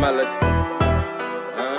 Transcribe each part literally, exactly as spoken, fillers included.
my list. Uh,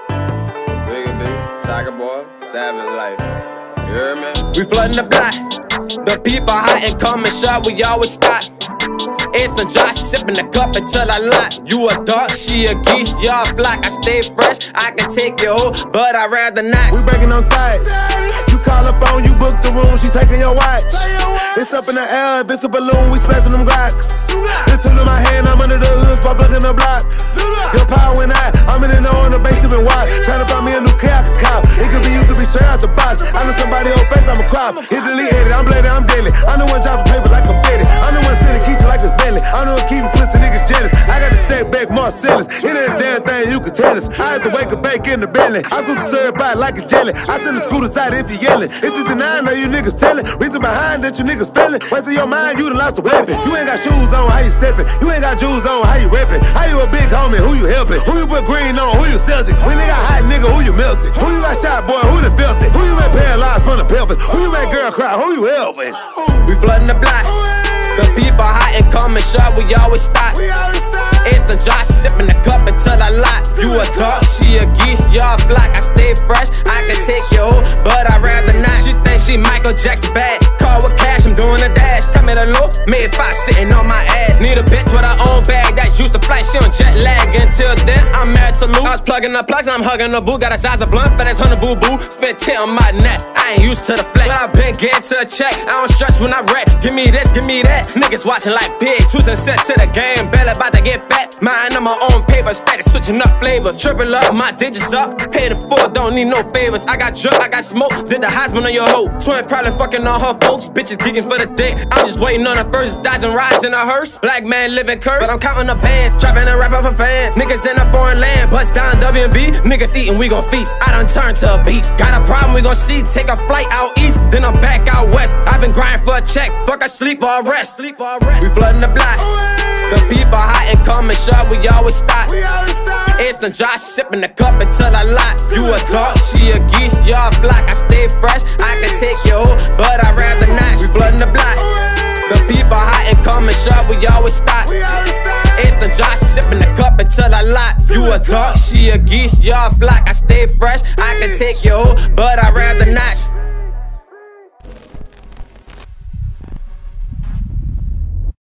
Bigger B, Soccer Boy, Savage Life. You hear me? We flooding the block. The people hot and coming short, we always stop. Instant Josh, sipping the cup until I lock. You a dog, she a geese, y'all flock. I stay fresh, I can take your hoe, but I'd rather not. We breaking on thighs. You call her phone, you book the room, she taking your watch. It's up in the air, if it's a balloon, we splashing them Glocks. The tool in my hand, I'm under the hood, spot blocking the block. Your power went out, I'm in the know on the base, even watch. Tryna find me a new car, I can cop. It could be used to be straight out the box. I know somebody on face, I'm a crop. Hit delete, hit it, I'm bladed, I'm deadly. I know one job of paper like a fitted. I know one city, keep you like a Bentley. I know one keep you pussy niggas jealous. I got to set back Marcellus. It ain't a damn thing you can tell us. I had to wake up back in the Bentley. I scoop the syrup out like a jelly. I send the scooters out if you yelling. It's just denying that you niggas telling. Reason behind that you niggas feeling. Wasting your mind, you done lost a weapon. You ain't got shoes on, how you stepping? You ain't got jewels on, how you repping? How you a big homie, who you helping? Who you put green on, who you Celtics? When they got hot nigga, who you melted? Who you got shot, boy, who done felt it? Who you been paralyzed from the pelvis? Who you made girl cry, who you Elvis? We flooding the block. The people hot and coming short, we always stop. Instant Josh, sipping the cup until I lock. You a dog, she a geese, y'all flock. I stay fresh, I can take your hoe, but I'd rather not. She think she Michael Jackson bad. Call with cash, I'm doing a dash. Tell me the low, made five sitting on my ass. Need a bitch with her own bag that's used to flight, she on jet lag. Until then, I'm married to Lou. I was plugging the plugs, I'm hugging the boo. Got a size of blunt, but that's hundred boo boo. Spent ten on my neck, I ain't used to the flex. But I been getting to a check, I don't stress when I rap. Give me this, give me that. Niggas watching like big, choosing set to the game. Belly about to get fat, mine on my own paper. Static switching up flavors, triple up, my digits up. Paid in full, don't need no favors. I got drug, I got smoke, did the Heisman on your hoe. Twin probably fucking on her folks, bitches geeking for the dick. I'm just waiting on the first, dodging rides in a hearse. Black man living curse, but I'm counting the bands, trapping and rapping for fans. Niggas in a foreign land, bust down W and B. Niggas eating, we gon' feast. I done turned to a beast. Got a problem, we gon' see. Take a flight out east, then I'm back out west. I've been grinding for a check, fuck I sleep or rest. Sleep or rest. We flooding the block. The people hot and coming short, we always stop. Instant Josh, sipping the cup until I lock. You a dog, she a geese, y'all flock. I stay fresh, I can take your hoe, but I'd rather not. We flooding the block. The people hot and coming short, we always stop. Instant Josh, sipping the cup until I lock. You a dog, she a geese, y'all flock. I stay fresh, I can take your hoe, but I'd rather not.